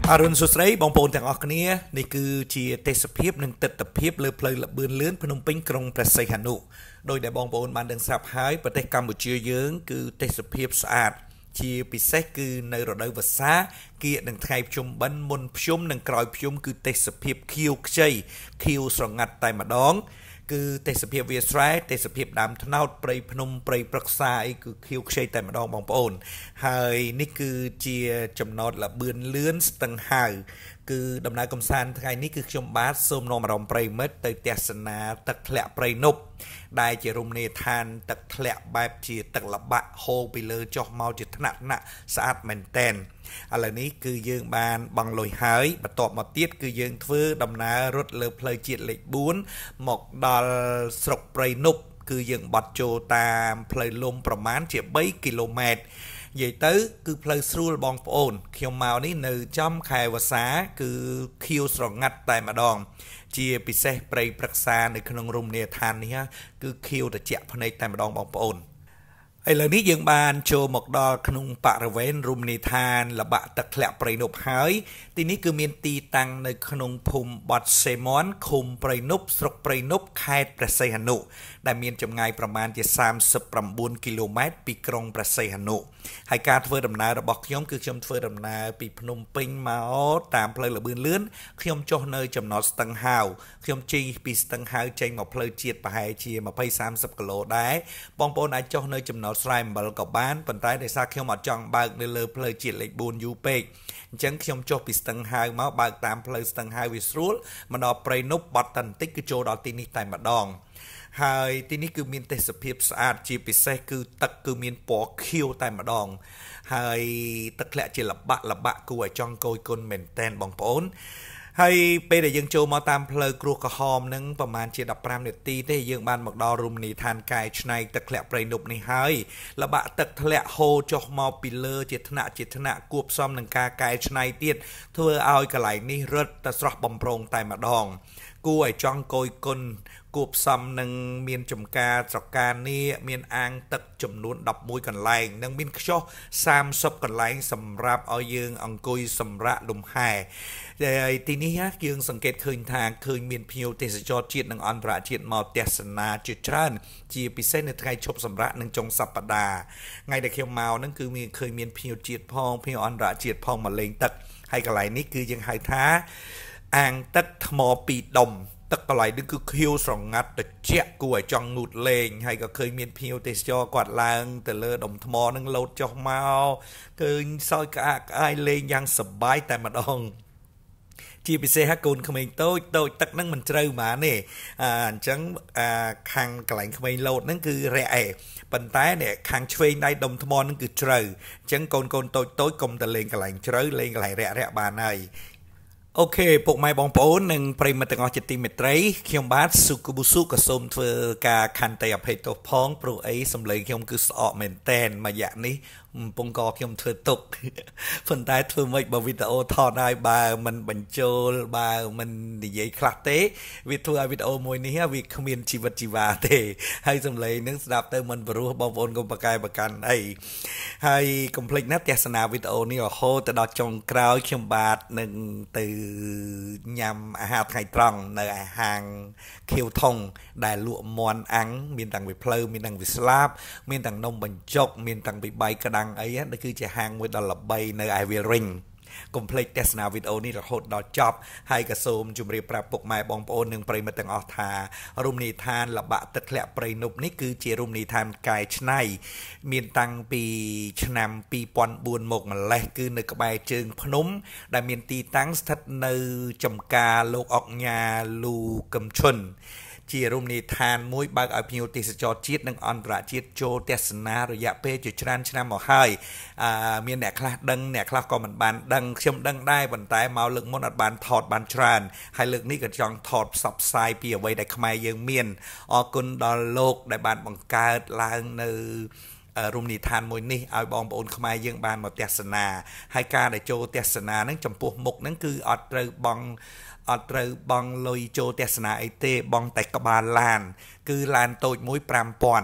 อรุณสุดท้ายบางปนแต่งออกนี้นี่คือจีเตสเพียบหนึ่งติดตะเพียบเลือเพลย์ละเบือนเลื่อนพนมปิ้งกรงประเสหนุโดยในบางปนมันดังสับหายประเทศกัมพูชีเยื้องคือเตสเพียบสะอาดจีพิเศษคือในระดับภาษาเกียรติหนึ่งไทยชมบันมนชมหนึ่งกรอยชมคือเตสเพียบคิวใจคิวสงัดไตมาดองคือเตสเพียบเวียสไรเตสเพียบดำทนาวปริพนมปริปรักษาคือคิวใจแต่มาดองบางปนหายนี่คือจีจำนวนละเบือนเลื่อนสตังหายคือดำนายกรมสารไทยนี่คือชมบาสส้มนมรอมปริเมตเตยเตสนาตักแหละปรินบได้เจรุมเนธานตักแหละแบบจีตักละบะโฮไปเลยจอกเมาจิตนักหนะสะอาดแมนเตนอะไรนี้คือยืงบานบังลอยหายบัดตอบมาเตี้ยคือยืงเฟื่อดำนารถเลือเพลย์จีเล็กบุญหมกดอลสกปรนบคือยืงบัดโจตามเพลย์ลมประมาณเจ็บใบกิโลเมตรใหญ่ตื้อคือเพลย์สูลบองโอนเขียวเมานี่หนึ่งจำไขวสาคือคิวสรงัดแต่มาดองเจียปิเซปริปรักษาในขนมรุมเนธานนี่ฮะคือคิวแต่เจาะภายในแต่มาดองบองโอนไอ้เหล่านี้ยังบานโชว์หมกดอขนมปะระเวนรุมเนธานระบะตะแคละปรินบหายทีนี้คือเมียนตีตังในขนมพุมบอดเซมอนคุมปรินบสกปรินบคายประเสหนุได้เมียนจำไงประมาณจะ30 กิโลเมตรปีกรงประเสหนุให้การเฟื่อดำนาระบอกขยมคือขยมเฟื่อดำนาปีพนมปิงมาตามเพลย์ระเบือนเลื่อนขยมโจเนยจำนวนสตังหาวขยมจีปีสตังหาวใจมาเพลย์เจียดไปให้เชียมาไป30 กิโลได้ปองปนไอโจเนยจำนวนสไลม์บอลกับบ้านปันไตในซากขยมมาจังบางในเลเพลย์เจียดเล็กบูนยูเปกจังขยมโจปีสตังหาวมาบางตามเพลย์สตังหาววิสรูลมันเอาไปนบบัตตันติกคือโจดอตินิแต่มาดองหายที่นี่คือมีเตสเพียบสะอาดจีพิเศษคือตักคือมีปอคิวแต่มาดองหายตักแหละจีละบะกูไอจองโกยกลเมนเทนบองปอนให้ไปได้ยังโจมาตามเพลย์กลัวกระหอมนึงประมาณจีดับ5 นาทีได้ยังบานหมกดอรุมนีทานกายในตักแหละปรินุบในหายละบะตักแหละโฮจอกมาปิเลอร์เจตนากวบซ้อมหนังกากายในเตียดเธอเอากระไหลนี่รถตะสระบอมโปรงแต่มาดองกูไอจองโกยกลกูบซ้ำหนึ่งเมียนจำกาจากการนี้เมียนอ่างตักจำนวนดับมวยกันไหลหนึ่งเมียนช่อ30 กันไหลสำหรับเอายืงอังกุยสำระลมหายแต่ทีนี้ฮะยืงสังเกตเคยทางเคยเมียนพิวเทศจอดจีดหนึ่งอันตรายจีดมาเทศนาจุดชันจีพิเศษในไทยชบสำระหนึ่งจงสัปดาห์ไงแต่เขียวเมานั่นคือมีเคยเมียนพิวจีดพองพิวอันตรายจีดพองมาเลงตักให้กันไหลนี้คือยังหายท้าอ่างตักหมอปีดมตักกระไรนึกคือคิวสองงัดแต่เจ๊กวยจังนูดเลงให้ก็เคยมีพิวเตสจอกวาดลางแต่เลอดมทมอนึงโลดจอกเมาเคยซอยกะไอเลงยังสบายแต่มาดองจีพิเศษฮักกุนขมิ้นโต้ตักนั่งมันเจอมาเนี่ยจังคังกระไรขมิ้นโลดนั่นคือแร่ปันท้ายเนี่ยคังช่วยได้ดมทมอนั่นคือเจอจังโกนโต้กลมแต่เลงกระไรเจอเลงกระไรแร่บานไอโอเคพวกไม้บองโป้หนึ่งปริมาตรจิตติเมตรัยเขียมบาสสุกบุสุกสมเถื่อกาคันเตยเพยตัวพ้องโปรไอสำเร็จเขียมคือสอบเมนเทนมาอย่างนี้ปงกอเขียมเถื่อตกฝนใต้เถื่อไม่บวิดีโอทอได้บามันบรรจุบามันดีใหญ่คลาเต้วิดีโอมวยนี้วิคมีนชีวาเต้ให้สำเร็จนึกสดับเตอมันบรู้บอลบอลกประกายประกันไอให้คอมพลีทนัดเทศนาวิดีโอนี้โอ้โหแต่ดอกจงกราวเขียมบาสหนึ่งตือยำอาหารไทยตรังในหางเคียวทงได้ลวกมอนอังมีต่างไปเพลมีต่างไปสลาบมีต่างนมบรรจกมีต่างไปใบกระดังไอ้นั่นคือจะหางไว้ดอลลาร์ใบในไอเวริงคอมเพล็กซ์เทสนาวิดีโอนี้เราโหดดอจ็อบให้กระโซมจุมรีปรับปกไม้บองโอนหนึ่งปริมาตรออทารุมนีทานละบะตัดแหละปรินุบนี่คือเจรุมนีทานกายชไนมีตังปีชนำปีปอนบุญหมกมันแลกคือในกระบายเชิงพนมได้มีตีตั้งสถัดในจำกาโลกออกญาลูกำชนเจรุมนีทานมวยบางอภิโยติสจอจีดนังอันตรจีดโจเทศนาระยะเปจุชรันชนะหมอให้มีแหนคลาดังแหนคลาก็มันบานดังเชื่อมดังได้บรรทายเมาเลือกมนัดบานถอดบานชรันให้เลือกนี้ก็จองถอดสับไซเปียไว้ได้ขมายยังเมียนออกุนดอลโลกได้บานบังการลางในรุมนิทานมวยนี่เอาบองบอลขมายยังบานมาเทศนาให้การได้โจเทศนานั้นจำพวกมุกนั้นคืออัตราบองลอยโจเทศนาไอเตบองแต่กบาลลานคือลานโตยมวยปรามปอน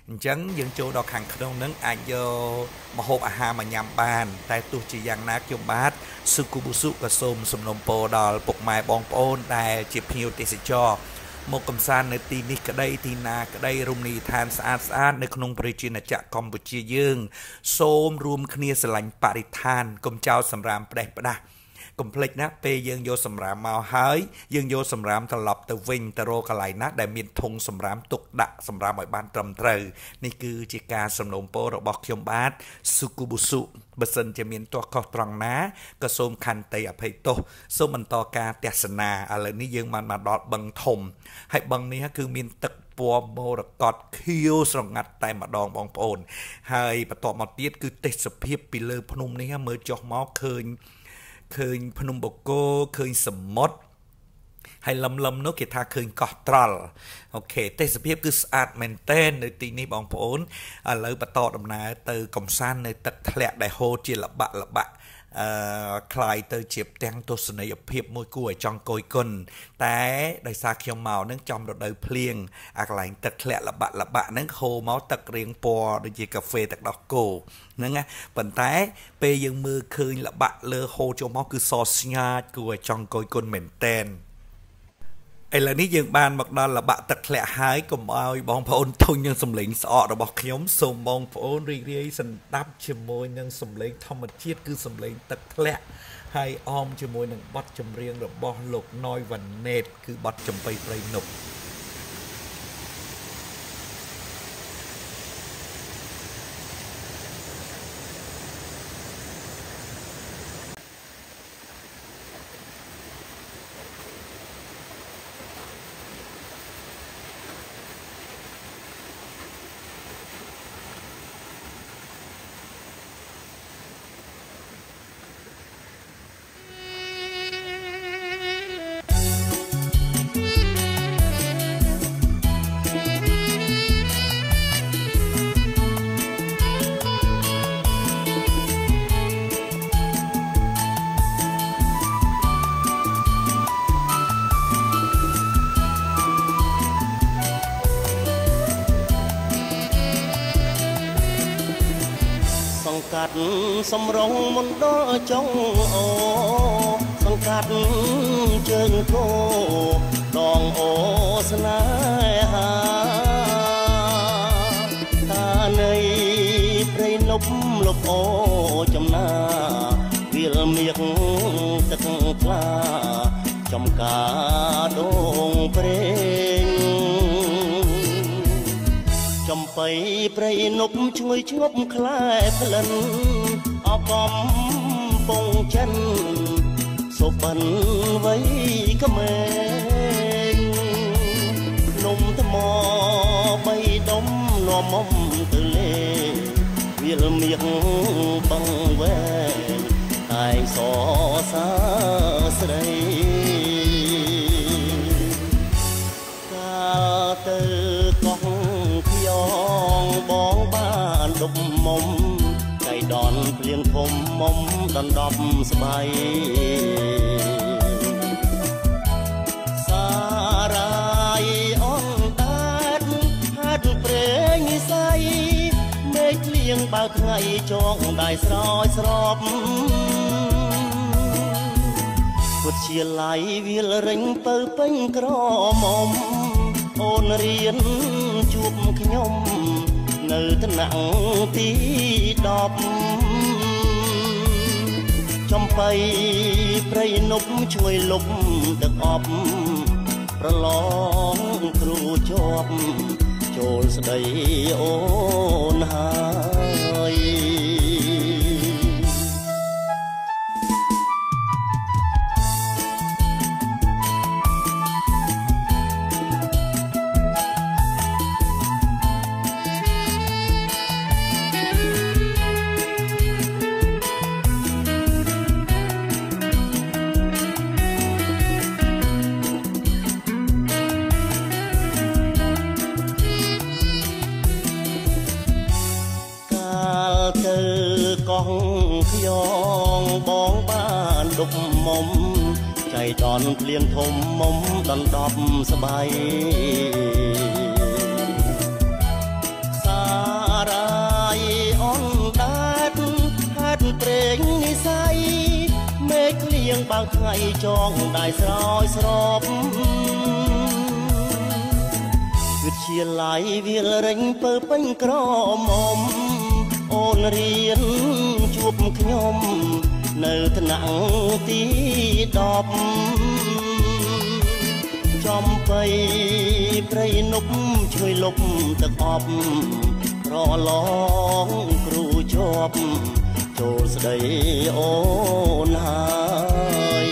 អញ្ចឹងយើងចូលដល់ខាងក្នុងហ្នឹងអាចយកម្ហូបអាហារមកញ៉ាំបានតែទោះជាយ៉ាងណាខ្ញុំបាទស៊ូគូប៊ូស៊ូក៏សូមសំណូមពរដល់ពុកម៉ែបងប្អូនដែលជាភ្ញៀវទេសចរមកកំសាន្តនៅទីនេះក្តីទីណាក្តីរមណីយដ្ឋានស្អាតនៅក្នុងប្រជាណាចក្រកម្ពុជាយើងសូមរួមគ្នាស្រឡាញ់បរិស្ថានកុំចោលសម្រាមផ្ដេសផ្ដាស់កុំភ្លេចណាពេលយើងយកសម្រាមមកហើយយើងយកសម្រាមត្រឡប់ទៅវិញទៅរកកន្លែងណាដែលមានធុងសម្រាមទុកដាក់សម្រាមឲ្យបានត្រឹមត្រូវនេះគឺជាការសំណូមពររបស់ខ្ញុំបាទស៊ូគូប៊ូស៊ូបើសិនជាមានទាស់ខុសត្រង់ណាក៏សូមខន្តីអភ័យទោសសូមបន្តការទស្សនាឥឡូវនេះយើងបានមកដល់បឹងធំហើយបឹងនេះគឺមានទឹកពណ៌មរកតខៀវស្រងាត់តែម្ដងបងប្អូនហើយបន្ទាប់មកទៀតគឺទេសភាពពីលើភ្នំនេះមើលចុះមកឃើញភ្នំបូកគោឃើញសមុទ្រហើយលំនោះគេថាឃើញកោះត្រល់អូខេទេសភាពគឺស្អាតមែនទែននៅទីនេះបងប្អូនឥឡូវបន្តដំណើរទៅកំសាន្តនៅទឹកធ្លាក់ដែលហូរជាល្បាក់คล้ายទៅជាផ្ទាំងទស្សនីយភាពមួយគួរឲ្យចង់គយគន់តែដោយសារខ្ញុំមកនឹងចំរដូវភ្លៀងអាកន្លែងទឹកធ្លាក់ល្បាក់ហ្នឹងហូរមកទឹករៀងពណ៌ដូចជាកាហ្វេទឹកដោះគោហ្នឹងណាប៉ុន្តែពេលយើងមើលឃើញល្បាក់លើហូរចូលមកគឺសស្ងាត់គួរឲ្យចង់គយគន់មែនតែនឥឡូវនេះយើងបានមកដល់ល្បាក់ទឹកធ្លាក់ហើយកុំឲ្យបងប្អូនធុញនឹងសំឡេងស្អករបស់ខ្ញុំសូមបងប្អូនរីករាយសន្តាប់ជាមួយនឹងសំឡេងធម្មជាតិគឺសំឡេងទឹកធ្លាក់ហើយអមជាមួយនឹងបទចម្រៀងរបស់លោកណយវ៉ាណេតគឺបទចំបៃព្រៃនប់កាត់សំរងមុនដល់ចុងអូសង្កាត់ជើងគោដងអូស្នេហាតានៃព្រៃនប់លប់អូចំណាវាលមៀកទឹកថ្លាចំការដងព្រេងចំបៃព្រៃនប់ឈ្ងុយឈ្ងប់ខ្លែក្លិនអកំពងចិនសុបិនវ័យក្មេងនំថ្មបីដុំនំមុំទៅលេវាលមៀកបងវែងតែងសសាស្រីកាលទៅកោះបងបានដុបមុំចៃដនភ្លៀងធំមុំដណ្ដប់ស្បៃសារាយអនតាតហាត់ព្រេងនិស័យមេឃលៀងបើថ្ងៃចងដៃស្រោចស្រពពុតជាឡៃវាលរិញទៅពេញក្រមុំអូនរៀនជួបខ្ញុំនៅថ្នាក់ទី10ចំបៃព្រៃនប់ជួយលុបទឹកអប់ប្រឡងគ្រូជាប់ចូលស្ដីអូនហើយកោះខ្យងបងបានដុបមុំចៃដនភ្លៀងធំមុំដណ្ដប់ស្បៃសាបើកថ្ងៃចងได้ស្រោចស្រពវិទ្យាល័យវាលរេញពើពេញក្រមុំអូនរៀនជួបខ្ញុំនៅថ្នាក់ទី10ចំបៃព្រៃនប់ជួយលុបទឹកអប់ប្រឡងគ្រូជាប់ចូលស្ដីអូនហើយ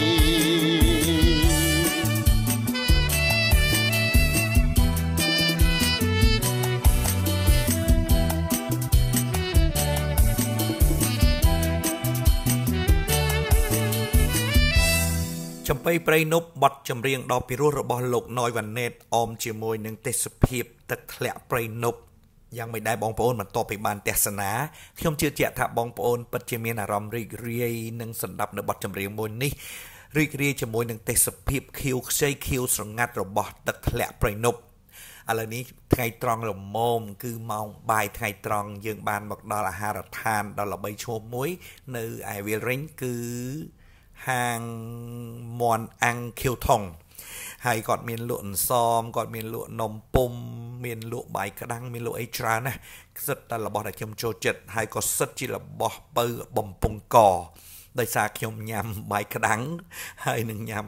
ចំបៃព្រៃនប់បទចម្រៀងដ៏ពិរោះរបស់លោកណយវ៉ាណេតអមជាមួយនឹងទេសភាពទឹកធ្លាក់ព្រៃនប់យ៉ាងមិនដែរបងប្អូនបន្ទាប់ពីបានទស្សនាខ្ញុំជឿជាក់ថាបងប្អូនពិតជាមានអារម្មណ៍រីករាយនឹងសន្តាប់នៅបទចម្រៀងមួយនេះរីករាយជាមួយនឹងទេសភាពខៀវខ្ចីខៀវស្រងាត់របស់ទឹកធ្លាក់ព្រៃនប់ឥឡូវនេះថ្ងៃត្រង់ល្មមគឺម៉ោងបាយថ្ងៃត្រង់យើងបានមកដល់អាហារដ្ឋានដ៏ល្បីឈ្មោះមួយនៅឯវាលរេញគឺហាងមន់អាំងខៀវថងហើយគាត់មានលក់អន្សមគាត់មានលក់នំពុំមានលក់បាយក្តាំងមានលក់អីច្រើនណាស់សិតតែរបស់ដែលខ្ញុំចូលចិត្តហើយក៏សិតជារបស់បើបំពង់កដោយសារខ្ញុំញ៉ាំបាយក្តាំងហើយនឹងញ៉ាំ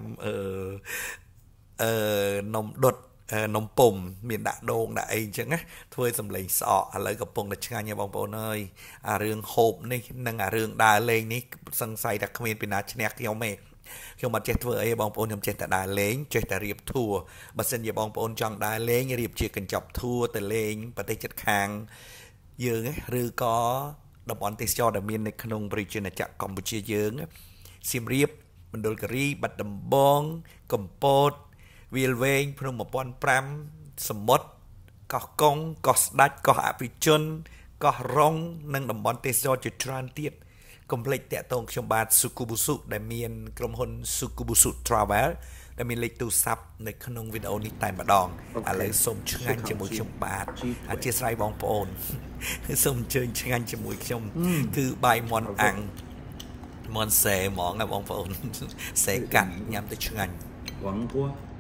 នំដុតនំពុំមានដាក់ដូងដាក់អីអញ្ចឹងណាធ្វើសម្លេងស្អកឥឡូវកំពុងតែឆ្ងាញ់ហើយបងប្អូនអើយអារឿងហូបនេះនិងអារឿងដើរលេងនេះសង្ស័យថាគ្មានពីណាឈ្នះខ្ញុំទេខ្ញុំអត់ចេះធ្វើអីបងប្អូនខ្ញុំចេះតែដើរលេងចេះតែរៀបធัวបើសិនជាបងប្អូនចង់ដើរលេងរៀបជាកញ្ចប់ធัวទៅលេងប្រទេសជិតខាងយើងឬក៏តំបន់ទេសចរដែលមាននៅក្នុងប្រជាជាតិកម្ពុជាយើងសៀមរាបមណ្ឌលគិរីបាត់ដំបងកំពតវាលវែងភ្នំ1005សមុទ្រកោះកុងកោះស្ដាច់កោះអភិជនកោះរងនិងតំបន់ទេសចរជាច្រើនទៀតកុំភ្លេចតាក់ទងខ្ញុំបាទស៊ូគូប៊ូស៊ូដែលមានក្រុមហ៊ុនស៊ូគូប៊ូស៊ូ Travel ដែលមានលេខទូរស័ព្ទនៅក្នុងវីដេអូនេះតែម្ដងឥឡូវសូមឆ្ងាញ់ជាមួយខ្ញុំបាទអធិស្ឋានបងប្អូនសូមអញ្ជើញឆ្ងាញ់ជាមួយខ្ញុំគឺបាយមាន់អាំងមាន់សេហ្មងណាបងប្អូនសេកាត់ញ៉ាំទៅឆ្ងាញ់黄瓜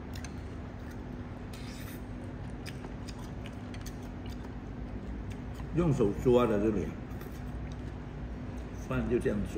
用手抓的这里，饭就这样抓。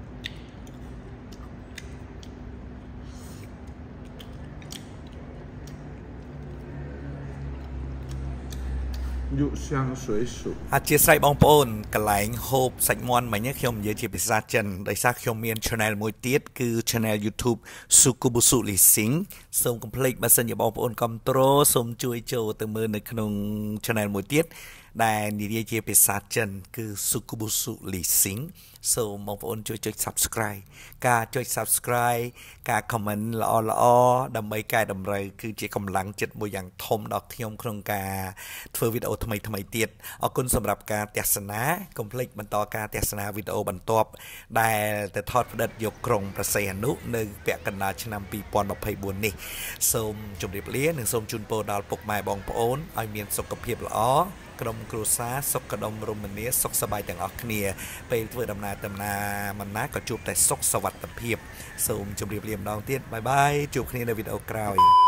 乳香水煮អធិស្ឋានបងប្អូនកន្លែងហូបសាច់មាន់មិញខ្ញុំនិយាយជាភាសាចិនដោយសារខ្ញុំមាន channel មួយទៀតគឺ channel YouTube Sukubusu Leasing សូមកុំភ្លេចបើសិនជាបងប្អូនគាំទ្រសូមជួយចូលទៅមើលនៅក្នុង channel មួយទៀតដែលនិយាយជាភាសាចិនគឺ Sukubusu Leasing សូមបងប្អូនជួយចុច Subscribe ការចុច Subscribe ការ comment ល្អដើម្បីកែតម្រូវគឺជាកម្លាំងចិត្តមួយយ៉ាងធំដល់ខ្ញុំក្នុងការធ្វើវីដេអូថ្មីទៀតអរគុណសម្រាប់ការទស្សនាកុំភ្លេចបន្តការទស្សនាវីដេអូបន្ទាប់ដែលទៅថតផ្តិតយកក្រុងប្រស័យអនុនៅពាក់កណ្ដាលឆ្នាំ2024នេះសូមជម្រាបលានិងសូមជូនពរដល់ពុកម៉ែបងប្អូនឲ្យមានសុខភាពល្អក្រុមគ្រួសារសុខដុមរមនាសុខសប្បាយទាំងអស់គ្នាពេលធ្វើដំណើរមិនណាក៏ជួបតែសុខសុវត្ថិភាពសូមជម្រាបលាម្ដងទៀតបាយបាយជួបគ្នានៅវីដេអូក្រោយ